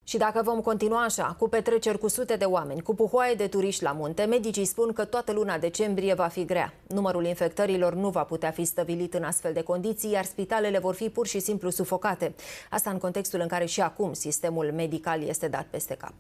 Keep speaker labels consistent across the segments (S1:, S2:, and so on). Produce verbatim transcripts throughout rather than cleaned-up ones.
S1: Și dacă vom continua așa, cu petreceri cu sute de oameni, cu puhoaie de turiști la munte, medicii spun că toată luna decembrie va fi grea. Numărul infectărilor nu va putea fi stăvilit în astfel de condiții, iar spitalele vor fi pur și simplu sufocate. Asta în contextul în care și acum sistemul medical este dat peste cap.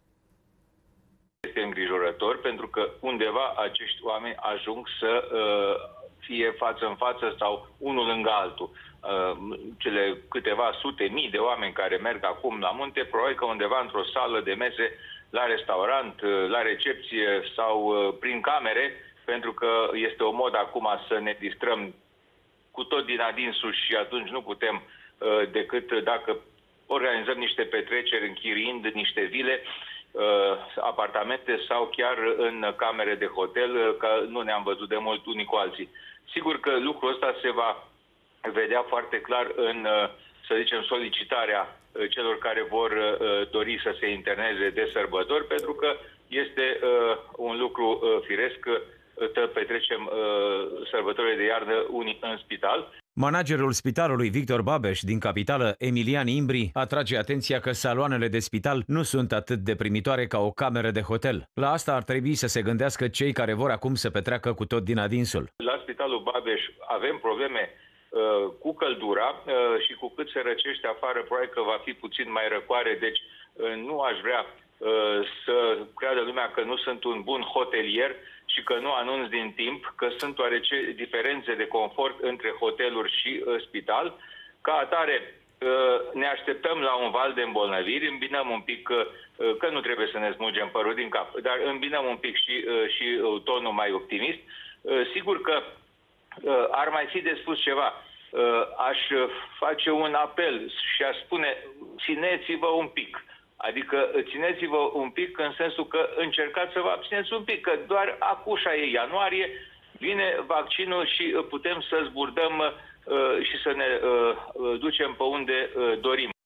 S2: Este îngrijorător pentru că undeva acești oameni ajung să uh, fie față în față sau unul lângă altul. Uh, cele câteva sute mii de oameni care merg acum la munte, probabil că undeva într-o sală de mese, la restaurant, uh, la recepție sau uh, prin camere, pentru că este o modă acum să ne distrăm cu tot din adinsul și atunci nu putem uh, decât dacă organizăm niște petreceri închiriind niște vile, apartamente sau chiar în camere de hotel, că nu ne-am văzut de mult unii cu alții. Sigur că lucrul ăsta se va vedea foarte clar în, să zicem, solicitarea celor care vor dori să se interneze de sărbători, pentru că este un lucru firesc că petrecem sărbătorile de iarnă unii în spital.
S3: Managerul spitalului Victor Babeș din capitală, Emilian Imbri, atrage atenția că saloanele de spital nu sunt atât de primitoare ca o cameră de hotel. La asta ar trebui să se gândească cei care vor acum să petreacă cu tot din adinsul.
S2: La spitalul Babeș avem probleme uh, cu căldura uh, și cu cât se răcește afară, probabil că va fi puțin mai răcoare, deci uh, nu aș vrea uh, să creadă lumea că nu sunt un bun hotelier și că nu anunț din timp că sunt oarece diferențe de confort între hoteluri și uh, spital. Ca atare, uh, ne așteptăm la un val de îmbolnăviri, îmbinăm un pic, uh, că nu trebuie să ne smulgem părul din cap, dar îmbinăm un pic și, uh, și uh, tonul mai optimist. Uh, sigur că uh, ar mai fi de spus ceva. Uh, aș face un apel și aș spune, țineți-vă un pic. Adică țineți-vă un pic în sensul că încercați să vă abțineți un pic, că doar acușa e ianuarie, vine vaccinul și putem să zburdăm uh, și să ne uh, ducem pe unde uh, dorim.